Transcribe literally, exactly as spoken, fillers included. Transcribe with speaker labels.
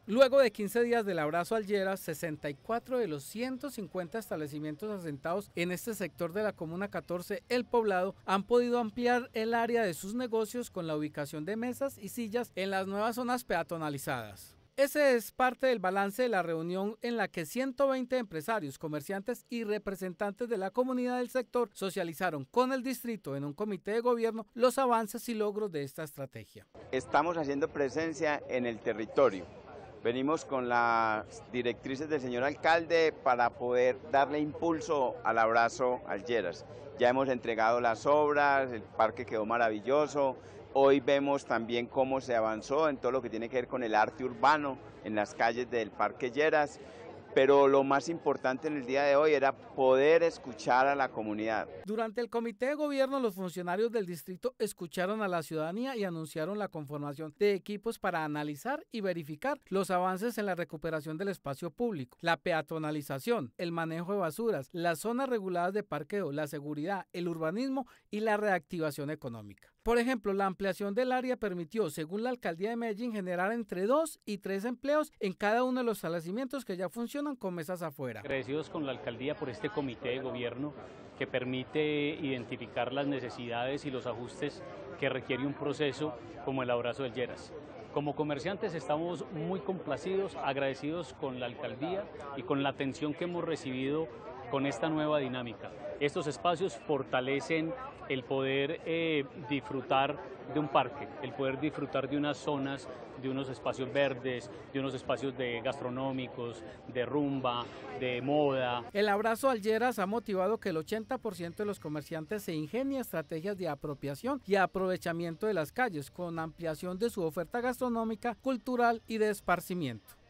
Speaker 1: Luego de quince días del abrazo al Lleras, sesenta y cuatro de los ciento cincuenta establecimientos asentados en este sector de la Comuna catorce, El Poblado, han podido ampliar el área de sus negocios con la ubicación de mesas y sillas en las nuevas zonas peatonalizadas. Ese es parte del balance de la reunión en la que ciento veinte empresarios, comerciantes y representantes de la comunidad del sector socializaron con el distrito en un comité de gobierno los avances y logros de esta estrategia.
Speaker 2: Estamos haciendo presencia en el territorio. Venimos con las directrices del señor alcalde para poder darle impulso al abrazo al Lleras. Ya hemos entregado las obras, el parque quedó maravilloso. Hoy vemos también cómo se avanzó en todo lo que tiene que ver con el arte urbano en las calles del Parque Lleras. Pero lo más importante en el día de hoy era poder escuchar a la comunidad.
Speaker 1: Durante el comité de gobierno, los funcionarios del distrito escucharon a la ciudadanía y anunciaron la conformación de equipos para analizar y verificar los avances en la recuperación del espacio público, la peatonalización, el manejo de basuras, las zonas reguladas de parqueo, la seguridad, el urbanismo y la reactivación económica. Por ejemplo, la ampliación del área permitió, según la alcaldía de Medellín, generar entre dos y tres empleos en cada uno de los establecimientos que ya funcionan con mesas afuera.
Speaker 3: Agradecidos con la alcaldía por este comité de gobierno que permite identificar las necesidades y los ajustes que requiere un proceso como el abrazo del Lleras. Como comerciantes estamos muy complacidos, agradecidos con la alcaldía y con la atención que hemos recibido con esta nueva dinámica. Estos espacios fortalecen el poder eh, disfrutar de un parque, el poder disfrutar de unas zonas, de unos espacios verdes, de unos espacios de gastronómicos, de rumba, de moda.
Speaker 1: El abrazo al Lleras ha motivado que el ochenta por ciento de los comerciantes se ingenie estrategias de apropiación y aprovechamiento de las calles, con ampliación de su oferta gastronómica, cultural y de esparcimiento.